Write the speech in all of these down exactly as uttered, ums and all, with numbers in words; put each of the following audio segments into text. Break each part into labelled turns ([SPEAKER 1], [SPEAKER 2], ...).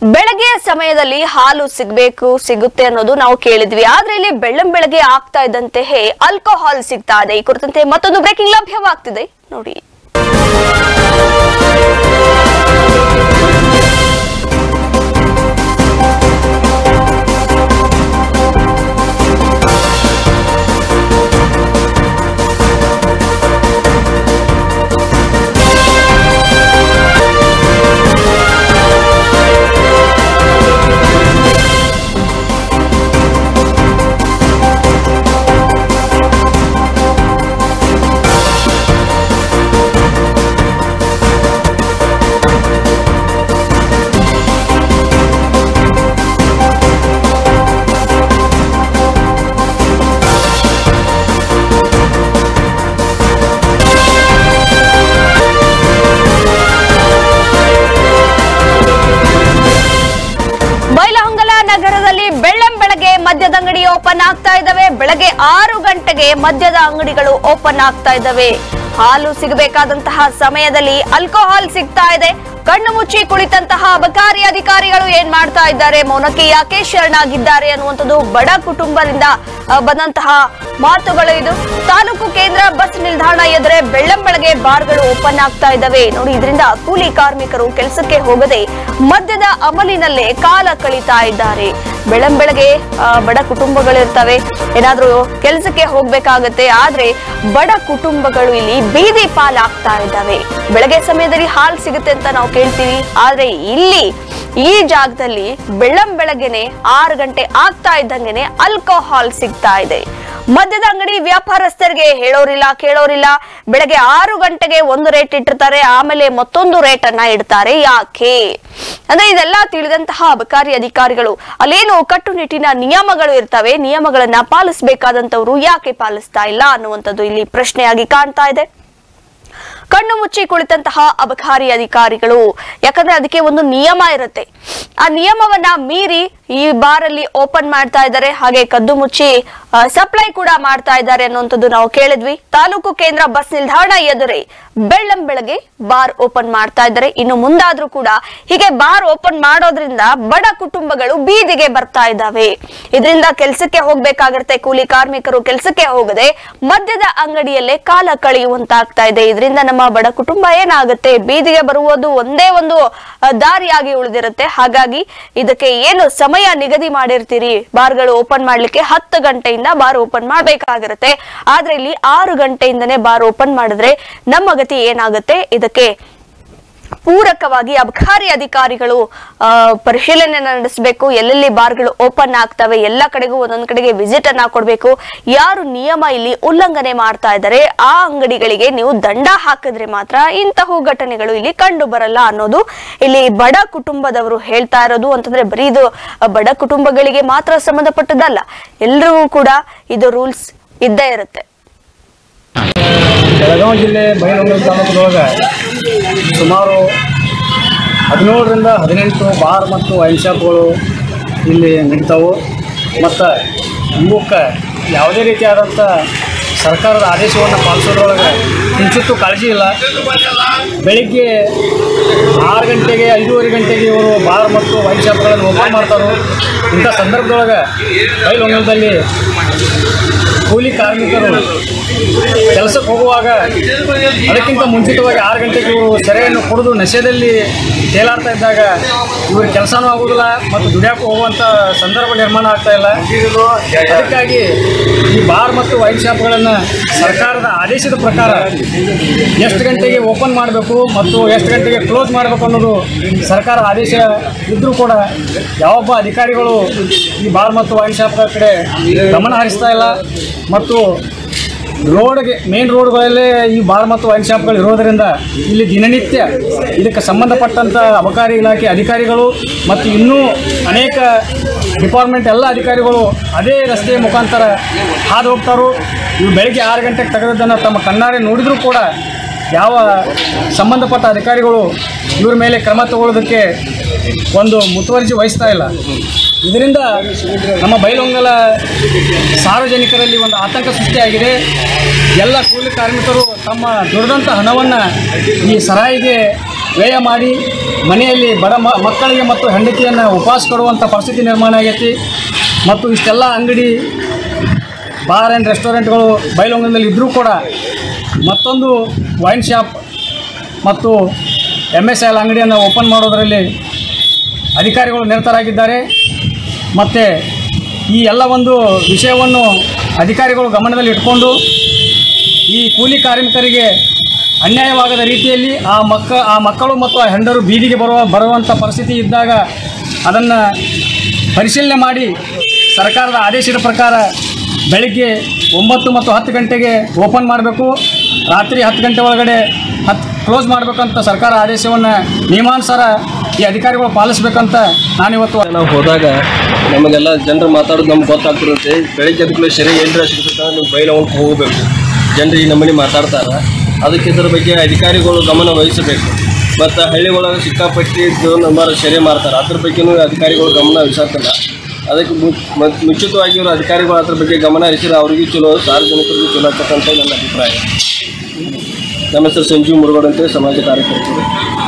[SPEAKER 1] ಬೆಳಗ್ಗೆ ಸಮಯದಲ್ಲಿ ಹಾಲು ಸಿಗಬೇಕು ಸಿಗುತ್ತೆ ಅನ್ನೋದು ನಾವು ಕೇಳಿದ್ವಿ. ಆದ್ರೆ ಇಲ್ಲಿ ಬೆಳ್ಳಂ ಬೆಳಗ್ಗೆ ಆಗ್ತಾ ಇದ್ದಂತೆ ಆಲ್ಕೋಹಾಲ್ ಸಿಗ್ತಾ ಇದೆ. ಈ ಕುರಿತಂತೆ ಮತ್ತೊಂದು ಬ್ರೇಕಿಂಗ್ ಲಭ್ಯವಾಗ್ತಿದೆ ನೋಡಿ. ಮದ್ಯದ ಅಂಗಡಿ ಓಪನ್ ಆಗ್ತಾ ಇದ್ದಾವೆ. ಬೆಳಗ್ಗೆ ಆರು ಗಂಟೆಗೆ ಮದ್ಯದ ಅಂಗಡಿಗಳು ಓಪನ್ ಆಗ್ತಾ ಇದ್ದಾವೆ. ಹಾಲು ಸಿಗಬೇಕಾದಂತಹ ಸಮಯದಲ್ಲಿ ಆಲ್ಕೋಹಾಲ್ ಸಿಗ್ತಾ ಇದೆ. ಕಣ್ಣು ಮುಚ್ಚಿ ಕುಳಿತಂತಹ ಅಬಕಾರಿ ಅಧಿಕಾರಿಗಳು ಏನ್ ಮಾಡ್ತಾ ಇದ್ದಾರೆ, ಮೌನಕ್ಕೆ ಯಾಕೆ ಶರಣಾಗಿದ್ದಾರೆ ಅನ್ನುವಂಥದ್ದು ಬಡ ಕುಟುಂಬದಿಂದ ಬಂದಂತಹ ಮಾತುಗಳು. ಇದು ತಾಲೂಕು ಕೇಂದ್ರ ಬಸ್ ನಿಲ್ದಾಣ ಎದುರೇ ಬೆಳ್ಳಂ ಬೆಳಗ್ಗೆ ಬಾರ್ಗಳು ಓಪನ್ ಆಗ್ತಾ ಇದ್ದಾವೆ ನೋಡಿ. ಇದರಿಂದ ಕೂಲಿ ಕಾರ್ಮಿಕರು ಕೆಲಸಕ್ಕೆ ಹೋಗದೆ ಮದ್ಯದ ಅಮಲಿನಲ್ಲೇ ಕಾಲ ಕಳೀತಾ ಇದ್ದಾರೆ. ಬೆಳ್ಳಂ ಬೆಳಗ್ಗೆ ಬಡ ಕುಟುಂಬಗಳಿರ್ತವೆ, ಏನಾದ್ರೂ ಕೆಲಸಕ್ಕೆ ಹೋಗ್ಬೇಕಾಗತ್ತೆ. ಆದ್ರೆ ಬಡ ಕುಟುಂಬಗಳು ಇಲ್ಲಿ ಬೀದಿ ಪಾಲಾಗ್ತಾ ಇದ್ದಾವೆ. ಬೆಳಗ್ಗೆ ಸಮಯದಲ್ಲಿ ಹಾಲು ಸಿಗುತ್ತೆ ಅಂತ ನಾವು ಕೇಳ್ತೀವಿ, ಆದ್ರೆ ಇಲ್ಲಿ ಈ ಜಾಗದಲ್ಲಿ ಬೆಳ್ಳಂ ಬೆಳಗ್ಗೆನೆ ಆರು ಗಂಟೆ ಆಗ್ತಾ ಇದ್ದಂಗೆನೆ ಆಲ್ಕೋಹಾಲ್ ಸಿಗ್ತಾ ಇದೆ. ಮದ್ಯದ ಅಂಗಡಿ ವ್ಯಾಪಾರಸ್ಥರಿಗೆ ಹೇಳೋರಿಲ್ಲ ಕೇಳೋರಿಲ್ಲ. ಬೆಳಗ್ಗೆ ಆರು ಗಂಟೆಗೆ ಒಂದು ರೇಟ್ ಇಟ್ಟಿರ್ತಾರೆ, ಆಮೇಲೆ ಮತ್ತೊಂದು ರೇಟ್ ಅನ್ನ ಇಡ್ತಾರೆ. ಯಾಕೆ ಅಂದ್ರೆ ಇದೆಲ್ಲ ತಿಳಿದಂತಹ ಅಬಕಾರಿ ಅಧಿಕಾರಿಗಳು ಅಲ್ಲೇನು ಕಟ್ಟುನಿಟ್ಟಿನ ನಿಯಮಗಳು ಇರ್ತವೆ, ನಿಯಮಗಳನ್ನ ಪಾಲಿಸಬೇಕಾದಂತವ್ರು ಯಾಕೆ ಪಾಲಿಸ್ತಾ ಇಲ್ಲ ಅನ್ನುವಂಥದ್ದು ಇಲ್ಲಿ ಪ್ರಶ್ನೆಯಾಗಿ ಕಾಣ್ತಾ ಇದೆ. ಕಣ್ಣು ಮುಚ್ಚಿ ಕುಳಿತಂತಹ ಅಬಕಾರಿ ಅಧಿಕಾರಿಗಳು, ಯಾಕಂದ್ರೆ ಅದಕ್ಕೆ ಒಂದು ನಿಯಮ ಇರುತ್ತೆ. ಆ ನಿಯಮವನ್ನ ಮೀರಿ ಈ ಬಾರಲ್ಲಿ ಓಪನ್ ಮಾಡ್ತಾ ಇದ್ದಾರೆ, ಹಾಗೆ ಕದ್ದು ಮುಚ್ಚಿ ಸಪ್ಲೈ ಕೂಡ ಮಾಡ್ತಾ ಇದ್ದಾರೆ ಅನ್ನುವಂಥದ್ದು ನಾವು ಕೇಳಿದ್ವಿ. ತಾಲೂಕು ಕೇಂದ್ರ ಬಸ್ ನಿಲ್ದಾಣ ಎದುರೇ ಬೆಳ್ಳಂ ಬೆಳಗ್ಗೆ ಬಾರ್ ಓಪನ್ ಮಾಡ್ತಾ ಇದ್ದಾರೆ. ಇನ್ನು ಮುಂದಾದ್ರೂ ಕೂಡ ಹೀಗೆ ಬಾರ್ ಓಪನ್ ಮಾಡೋದ್ರಿಂದ ಬಡ ಕುಟುಂಬಗಳು ಬೀದಿಗೆ ಬರ್ತಾ ಇದ್ದಾವೆ. ಇದರಿಂದ ಕೆಲಸಕ್ಕೆ ಹೋಗ್ಬೇಕಾಗಿರುತ್ತೆ. ಕೂಲಿ ಕಾರ್ಮಿಕರು ಕೆಲಸಕ್ಕೆ ಹೋಗದೆ ಮದ್ಯದ ಅಂಗಡಿಯಲ್ಲೇ ಕಾಲ ಕಳೆಯುವಂತಾಗ್ತಾ ಇದೆ. ಇದರಿಂದ ನಮ್ಮ ಬಡ ಕುಟುಂಬ ಏನಾಗುತ್ತೆ, ಬೀದಿಗೆ ಬರುವುದು ಒಂದೇ ಒಂದು ದಾರಿಯಾಗಿ ಉಳಿದಿರುತ್ತೆ. ಹಾಗಾಗಿ ಇದಕ್ಕೆ ಏನು ಸಮಯ ನಿಗದಿ ಮಾಡಿರ್ತೀರಿ, ಬಾರ್ಗಳು ಓಪನ್ ಮಾಡ್ಲಿಕ್ಕೆ ಹತ್ತು ಗಂಟೆಯಿಂದ ಬಾರ್ ಓಪನ್ ಮಾಡ್ಬೇಕಾಗಿರುತ್ತೆ. ಆದ್ರೆ ಇಲ್ಲಿ ಆರು ಗಂಟೆಯಿಂದನೇ ಬಾರ್ ಓಪನ್ ಮಾಡಿದ್ರೆ ನಮ್ಮ ಗತಿ ಏನಾಗುತ್ತೆ, ಇದಕ್ಕೆ ಪೂರಕವಾಗಿ ಅಬಕಾರಿ ಅಧಿಕಾರಿಗಳು ಅಹ್ ಪರಿಶೀಲನೆ ನಡೆಸಬೇಕು. ಎಲ್ಲೆಲ್ಲಿ ಬಾರ್ಗಳು ಓಪನ್ ಆಗ್ತವೆ ಎಲ್ಲ ಕಡೆಗೂ ಒಂದೊಂದ್ ಕಡೆಗೆ ವಿಸಿಟ್ ಅನ್ನ ಕೊಡ್ಬೇಕು. ಯಾರು ನಿಯಮ ಇಲ್ಲಿ ಉಲ್ಲಂಘನೆ ಮಾಡ್ತಾ ಇದ್ದಾರೆ ಆ ಅಂಗಡಿಗಳಿಗೆ ನೀವು ದಂಡ ಹಾಕಿದ್ರೆ ಮಾತ್ರ ಇಂತಹ ಘಟನೆಗಳು ಇಲ್ಲಿ ಕಂಡು ಬರಲ್ಲ ಅನ್ನೋದು ಇಲ್ಲಿ ಬಡ ಕುಟುಂಬದವರು ಹೇಳ್ತಾ ಇರೋದು. ಅಂತಂದ್ರೆ ಬರೀ ಇದು ಬಡ ಕುಟುಂಬಗಳಿಗೆ ಮಾತ್ರ ಸಂಬಂಧಪಟ್ಟದಲ್ಲ, ಎಲ್ರಿಗೂ ಕೂಡ ಇದು ರೂಲ್ಸ್ ಇದ್ದೇ ಇರುತ್ತೆ.
[SPEAKER 2] ಬೆಳಗಾವಿ ಜಿಲ್ಲೆ ಬೈಲಹೊಂಗಲ ತಾಲೂಕಿನೊಳಗೆ ಸುಮಾರು ಹದಿನೇಳರಿಂದ ಹದಿನೆಂಟು ಬಾರ್ ಮತ್ತು ವೈನ್ ಶಾಪ್ಗಳು ಇಲ್ಲಿ ನಡೀತಾವೆ. ಮತ್ತು ಇವಕ್ಕೆ ಯಾವುದೇ ರೀತಿಯಾದಂಥ ಸರ್ಕಾರದ ಆದೇಶವನ್ನು ಪಾಲಿಸೋದ್ರೊಳಗೆ ಕಿಂಚಿತ್ತೂ ಕಾಳಜಿ ಇಲ್ಲ. ಬೆಳಿಗ್ಗೆ ಆರು ಗಂಟೆಗೆ ಐದೂವರೆ ಗಂಟೆಗೆ ಇವರು ಬಾರ್ ಮತ್ತು ವೈನ್ ಶಾಪ್ಗಳನ್ನು ಓಪನ್ ಮಾಡ್ತಾರೆ. ಇಂಥ ಸಂದರ್ಭದೊಳಗೆ ಬೈಲಹೊಂಗಲದಲ್ಲಿ ಕೂಲಿ ಕಾರ್ಮಿಕರು ಕೆಲಸಕ್ಕೆ ಹೋಗುವಾಗ ಅದಕ್ಕಿಂತ ಮುಂಚಿತವಾಗಿ ಆರು ಗಂಟೆಗೆ ಇವರು ಸೆರೆಯನ್ನು ಕುಡಿದು ನಶೆಯಲ್ಲಿ ತೇಲಾಡ್ತಾ ಇದ್ದಾಗ ಇವರು ಕೆಲಸನೂ ಆಗೋದಿಲ್ಲ ಮತ್ತು ದುಡಿಯೋಕೆ ಹೋಗುವಂಥ ಸಂದರ್ಭ ನಿರ್ಮಾಣ ಆಗ್ತಾ ಇಲ್ಲ. ಅದಕ್ಕಾಗಿ ಈ ಬಾರ್ ಮತ್ತು ವೈನ್ ಶಾಪ್ಗಳನ್ನು ಸರ್ಕಾರದ ಆದೇಶದ ಪ್ರಕಾರ ಎಷ್ಟು ಗಂಟೆಗೆ ಓಪನ್ ಮಾಡಬೇಕು ಮತ್ತು ಎಷ್ಟು ಗಂಟೆಗೆ ಕ್ಲೋಸ್ ಮಾಡಬೇಕು ಅನ್ನೋದು ಸರ್ಕಾರ ಆದೇಶ ಇದ್ದರೂ ಕೂಡ ಯಾವೊಬ್ಬ ಅಧಿಕಾರಿಗಳು ಈ ಬಾರ್ ಮತ್ತು ವೈನ್ ಶಾಪ್ಗಳ ಕಡೆ ಗಮನ ಹರಿಸ್ತಾ ಇಲ್ಲ. ಮತ್ತು ರೋಡ್ಗೆ ಮೇನ್ ರೋಡ್ಗಳಲ್ಲೇ ಈ ಬಾರ್ ಮತ್ತು ವೈನ್ ಶಾಪ್ಗಳು ಇರೋದರಿಂದ ಇಲ್ಲಿ ದಿನನಿತ್ಯ ಇದಕ್ಕೆ ಸಂಬಂಧಪಟ್ಟಂಥ ಅಬಕಾರಿ ಇಲಾಖೆ ಅಧಿಕಾರಿಗಳು ಮತ್ತು ಇನ್ನೂ ಅನೇಕ ಡಿಪಾರ್ಟ್ಮೆಂಟ್ ಎಲ್ಲ ಅಧಿಕಾರಿಗಳು ಅದೇ ರಸ್ತೆಯ ಮುಖಾಂತರ ಹಾದು ಹೋಗ್ತಾರೋ. ಇವು ಬೆಳಗ್ಗೆ ಆರು ಗಂಟೆಗೆ ತೆಗೆದದ್ದನ್ನು ತಮ್ಮ ಕಣ್ಣಾರೆ ನೋಡಿದರೂ ಕೂಡ ಯಾವ ಸಂಬಂಧಪಟ್ಟ ಅಧಿಕಾರಿಗಳು ಇವ್ರ ಮೇಲೆ ಕ್ರಮ ತಗೊಳ್ಳೋದಕ್ಕೆ ಒಂದು ಮುತುವರ್ಜಿ ವಹಿಸ್ತಾ ಇಲ್ಲ. ಇದರಿಂದ ನಮ್ಮ ಬೈಲಹೊಂಗಲ ಸಾರ್ವಜನಿಕರಲ್ಲಿ ಒಂದು ಆತಂಕ ಸೃಷ್ಟಿಯಾಗಿದೆ. ಎಲ್ಲ ಕೂಲಿ ಕಾರ್ಮಿಕರು ತಮ್ಮ ದುಡಿದಂಥ ಹಣವನ್ನು ಈ ಸರಾಯಿಗೆ ವ್ಯಯ ಮಾಡಿ ಮನೆಯಲ್ಲಿ ಬಡ ಮ ಮಕ್ಕಳಿಗೆ ಮತ್ತು ಹೆಂಡತಿಯನ್ನು ಉಪವಾಸ ಕೊಡುವಂಥ ಪರಿಸ್ಥಿತಿ ನಿರ್ಮಾಣ ಆಗೈತಿ. ಮತ್ತು ಇಷ್ಟೆಲ್ಲ ಅಂಗಡಿ ಬಾರ್ ಆ್ಯಂಡ್ ರೆಸ್ಟೋರೆಂಟ್ಗಳು ಬೈಲಹೊಂಗಲದಲ್ಲಿ ಇದ್ದರೂ ಕೂಡ ಮತ್ತೊಂದು ವೈನ್ ಶಾಪ್ ಮತ್ತು ಎಮ್ ಎಸ್ ಎಲ್ ಅಂಗಡಿಯನ್ನು ಓಪನ್ ಮಾಡೋದರಲ್ಲಿ ಅಧಿಕಾರಿಗಳು ನಿರತರಾಗಿದ್ದಾರೆ. ಮತ್ತು ಈ ಎಲ್ಲ ಒಂದು ವಿಷಯವನ್ನು ಅಧಿಕಾರಿಗಳು ಗಮನದಲ್ಲಿ ಇಟ್ಕೊಂಡು ಈ ಕೂಲಿ ಕಾರ್ಮಿಕರಿಗೆ ಅನ್ಯಾಯವಾಗದ ರೀತಿಯಲ್ಲಿ ಆ ಮಕ್ಕ ಆ ಮಕ್ಕಳು ಮತ್ತು ಆ ಹೆಂಡರು ಬೀದಿಗೆ ಬರುವ ಬರುವಂಥ ಪರಿಸ್ಥಿತಿ ಇದ್ದಾಗ ಅದನ್ನು ಪರಿಶೀಲನೆ ಮಾಡಿ ಸರ್ಕಾರದ ಆದೇಶದ ಪ್ರಕಾರ ಬೆಳಗ್ಗೆ ಒಂಬತ್ತು ಮತ್ತು ಹತ್ತು ಗಂಟೆಗೆ ಓಪನ್ ಮಾಡಬೇಕು, ರಾತ್ರಿ ಹತ್ತು ಗಂಟೆ ಒಳಗಡೆ ಹತ್ತು ಕ್ಲೋಸ್ ಮಾಡಬೇಕಂತ ಸರ್ಕಾರ ಆದೇಶವನ್ನು ನಿಯಮಾನುಸಾರ ಈ ಅಧಿಕಾರಿಗಳು ಪಾಲಿಸಬೇಕಂತ ನಾನಿವತ್ತು
[SPEAKER 3] ನಾವು ಹೋದಾಗ ನಮಗೆಲ್ಲ ಜನರು ಮಾತಾಡೋದು ನಮ್ಗೆ ಗೊತ್ತಾಗ್ತಿರುತ್ತೆ. ಬೆಳಗ್ಗೆ ಅದಕ್ಕೂ ಸರಿ ಎಲ್ಲರ ಸಿಗ್ತದೆ ನೀವು ಬೈಲಹೊಂಗಲಕ್ಕೆ ಹೋಗಬೇಕು. ಜನರು ಈ ನಮ್ಮನೆ ಮಾತಾಡ್ತಾರೆ. ಅದಕ್ಕೆ ಇದರ ಬಗ್ಗೆ ಅಧಿಕಾರಿಗಳು ಗಮನ ವಹಿಸಬೇಕು. ಮತ್ತು ಹಳ್ಳಿಗಳೊಳಗೆ ಸಿಕ್ಕಾಪಟ್ಟಿ ನಂಬರ್ ಸೆರೆ ಮಾಡ್ತಾರೆ. ಅದ್ರ ಬಗ್ಗೆಯೂ ಅಧಿಕಾರಿಗಳು ಗಮನ ವಹಿಸತ್ತಿಲ್ಲ. ಅದಕ್ಕೆ ಮುಂಚಿತವಾಗಿ ಇವರು ಅಧಿಕಾರಿಗಳು ಅದ್ರ ಬಗ್ಗೆ ಗಮನ ಹರಿಸಿದ್ರೆ ಅವ್ರಿಗೂ ಚಲೋ, ಸಾರ್ವಜನಿಕರಿಗೂ ಚಲೋ ಆಗ್ತಕ್ಕಂಥ ನನ್ನ ಅಭಿಪ್ರಾಯ. ನಮ್ಮ ಹೆಸರು ಸಂಜೀವ್ ಮುರುಗೋಡ್ ಅಂತ ಸಮಾಜ ಕಾರ್ಯಕರ್ತರು.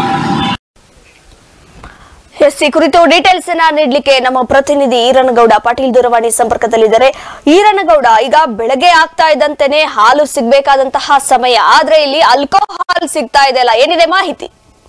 [SPEAKER 1] ಎಸ್ ಈ ಕುರಿತು ಡೀಟೇಲ್ಸ್ ಅನ್ನ ನೀಡಲಿಕ್ಕೆ ನಮ್ಮ ಪ್ರತಿನಿಧಿ ಈರನಗೌಡ ಪಾಟೀಲ್ ದೂರವಾಣಿ ಸಂಪರ್ಕದಲ್ಲಿದ್ದಾರೆ. ಈರನಗೌಡ, ಈಗ ಬೆಳಗ್ಗೆ ಆಗ್ತಾ ಇದ್ದಂತೆನೆ ಹಾಲು ಸಿಗಬೇಕಾದಂತಹ ಸಮಯ, ಆದ್ರೆ ಇಲ್ಲಿ ಆಲ್ಕೋಹಾಲ್ ಸಿಗ್ತಾ ಇದೆ ಅಲ್ಲ, ಏನಿದೆ ಮಾಹಿತಿ?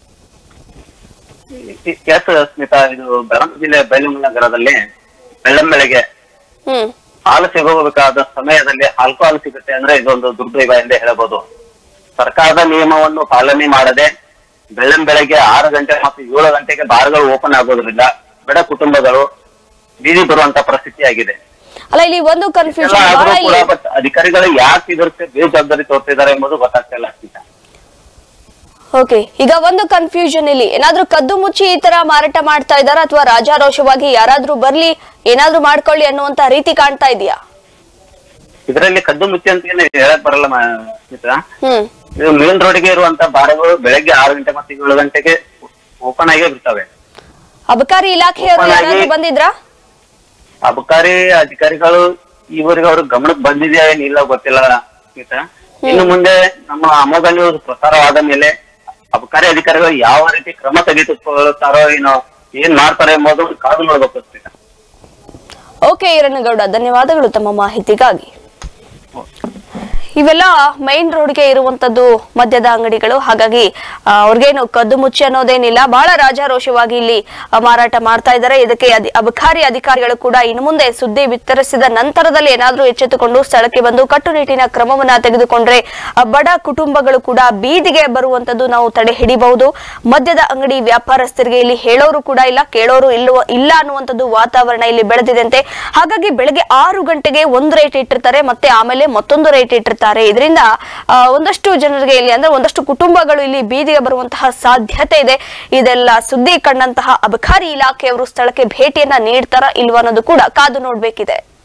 [SPEAKER 4] ಎಸ್ ಸ್ಮಿತಾ, ಇದು ಬೆಳಗಾವಿ ಜಿಲ್ಲೆ ಬೈಲಹೊಂಗಲ ನಗರದಲ್ಲಿ ಬೆಳ್ಳಂ ಬೆಳಗ್ಗೆ
[SPEAKER 1] ಹ್ಮ್
[SPEAKER 4] ಹಾಲು ಸಿಗಬೇಕಾದ ಸಮಯದಲ್ಲಿ ಆಲ್ಕೋಹಾಲ್ ಸಿಗುತ್ತೆ ಅಂದ್ರೆ ಇದೊಂದು ದುರ್ದೈವ ಎಂದೇ ಹೇಳಬಹುದು. ಸರ್ಕಾರದ ನಿಯಮವನ್ನು ಪಾಲನೆ ಮಾಡದೆ ಬೆಳ್ಳಂ ಬೆಳಗ್ಗೆ ಆರು ಗಂಟೆ ಮತ್ತು ಏಳು ಗಂಟೆಗೆ ಬಾರ್ಗಳು ಓಪನ್ ಆಗೋದ್ರಿಂದ ಬಡ ಕುಟುಂಬಗಳು ಬೀದಿ ಬರುವಂತ ಪರಿಸ್ಥಿತಿ ಆಗಿದೆ.
[SPEAKER 1] ಅಲ್ಲ, ಇಲ್ಲಿ ಒಂದು ಕನ್ಫ್ಯೂಷನ್,
[SPEAKER 4] ಅಧಿಕಾರಿಗಳು ಯಾಕೆ ಇದಕ್ಕೆ ಬೇಜವಾಬ್ದಾರಿ ತೋರ್ತಿದ್ದಾರೆ ಎಂಬುದು ಗೊತ್ತಾಗ್ತಾ ಇಲ್ಲ.
[SPEAKER 1] ಓಕೆ, ಈಗ ಒಂದು ಕನ್ಫ್ಯೂಷನ್, ಇಲ್ಲಿ ಏನಾದ್ರೂ ಕದ್ದು ಮುಚ್ಚಿ ಈ ತರ ಮಾರಾಟ ಮಾಡ್ತಾ ಇದಾರ ಅಥವಾ ರಾಜಾರೋಷವಾಗಿ ಯಾರಾದ್ರೂ ಬರ್ಲಿ ಏನಾದ್ರೂ ಮಾಡ್ಕೊಳ್ಳಿ ಅನ್ನುವಂತ ರೀತಿ ಕಾಣ್ತಾ ಇದೆಯಾ?
[SPEAKER 4] ಇದರಲ್ಲಿ ಕದ್ದು ಮುಚ್ಚಿ ಅಂತ ಏನು ಹೇಳಕ್ ಬರಲ್ಲ ಸ್ಮಿತಾ.
[SPEAKER 1] ಹ್ಮ್
[SPEAKER 4] ಇದು ಮೇನ್ ರೋಡ್ಗೆ ಇರುವಂತ ಬಾರ್ಗಳು ಬೆಳಗ್ಗೆ ಆರು ಗಂಟೆ ಮತ್ತು ಏಳು ಗಂಟೆಗೆ ಓಪನ್ ಆಗೇ ಇರ್ತವೆ.
[SPEAKER 1] ಅಬಕಾರಿ ಇಲಾಖೆಯವರು ಯಾರಾದ್ರೂ ಬಂದಿದ್ರಾ?
[SPEAKER 4] ಅಬಕಾರಿ ಅಧಿಕಾರಿಗಳು ಇವರಿಗೆ ಅವ್ರ ಗಮನಕ್ಕೆ ಬಂದಿದೆಯಾ ಏನಿಲ್ಲ ಗೊತ್ತಿಲ್ಲ ಸ್ಮಿತಾ. ಇನ್ನು ಮುಂದೆ ನಮ್ಮ ಅಮೋಘ ನ್ಯೂಸ್ ಪ್ರಸಾರವಾದ ಮೇಲೆ ಅಬಕಾರಿ ಅಧಿಕಾರಿಗಳು ಯಾವ ರೀತಿ ಕ್ರಮ ತೆಗೆದುಕೊಳ್ಳುತ್ತಾರೋ ಏನೋ ಏನ್ ಮಾಡ್ತಾರೆ ಎಂಬುದು ಕಾದು ನೋಡ್ಬೇಕು ಸ್ಮಿತಾ.
[SPEAKER 1] ಓಕೆ ಈರನಗೌಡ, ಧನ್ಯವಾದಗಳು ತಮ್ಮ ಮಾಹಿತಿಗಾಗಿ. ಇವೆಲ್ಲ ಮೈನ್ ರೋಡ್ಗೆ ಇರುವಂತದ್ದು ಮದ್ಯದ ಅಂಗಡಿಗಳು, ಹಾಗಾಗಿ ಅವ್ರಿಗೇನು ಕದ್ದು ಮುಚ್ಚಿ ಅನ್ನೋದೇನಿಲ್ಲ, ಬಹಳ ರಾಜಾರೋಷವಾಗಿ ಇಲ್ಲಿ ಮಾರಾಟ ಮಾಡ್ತಾ ಇದ್ದಾರೆ. ಇದಕ್ಕೆ ಅಬಕಾರಿ ಅಧಿಕಾರಿಗಳು ಕೂಡ ಇನ್ನು ಮುಂದೆ ಸುದ್ದಿ ಬಿತ್ತರಿಸಿದ ನಂತರದಲ್ಲಿ ಏನಾದ್ರೂ ಎಚ್ಚೆತ್ತುಕೊಂಡು ಸ್ಥಳಕ್ಕೆ ಬಂದು ಕಟ್ಟುನಿಟ್ಟಿನ ಕ್ರಮವನ್ನ ತೆಗೆದುಕೊಂಡ್ರೆ ಬಡ ಕುಟುಂಬಗಳು ಕೂಡ ಬೀದಿಗೆ ಬರುವಂತದ್ದು ನಾವು ತಡೆ ಹಿಡಿಬಹುದು. ಮದ್ಯದ ಅಂಗಡಿ ವ್ಯಾಪಾರಸ್ಥರಿಗೆ ಇಲ್ಲಿ ಹೇಳೋರು ಕೂಡ ಇಲ್ಲ, ಕೇಳೋರು ಇಲ್ಲವ ಇಲ್ಲ ಅನ್ನುವಂಥದ್ದು ವಾತಾವರಣ ಇಲ್ಲಿ ಬೆಳೆದಿದಂತೆ. ಹಾಗಾಗಿ ಬೆಳಗ್ಗೆ ಆರು ಗಂಟೆಗೆ ಒಂದು ರೇಟ್ ಇಟ್ಟಿರ್ತಾರೆ, ಮತ್ತೆ ಆಮೇಲೆ ಮತ್ತೊಂದು ರೇಟ್ ಇಟ್ಟಿರ್ತಾರೆ. ಇದರಿಂದ ಒಂದಷ್ಟು ಜನರಿಗೆ ಇಲ್ಲಿ ಅಂದ್ರೆ ಒಂದಷ್ಟು ಕುಟುಂಬಗಳು ಇಲ್ಲಿ ಬೀದಿಗೆ ಬರುವಂತಹ ಸಾಧ್ಯತೆ ಇದೆ. ಇದೆಲ್ಲ ಸುದ್ದಿ ಕಂಡಂತಹ ಅಬಕಾರಿ ಇಲಾಖೆಯವರು ಸ್ಥಳಕ್ಕೆ ಭೇಟಿಯನ್ನ ನೀಡ್ತಾರ ಇಲ್ವಾ ಅನ್ನೋದು ಕೂಡ ಕಾದು ನೋಡ್ಬೇಕಿದೆ.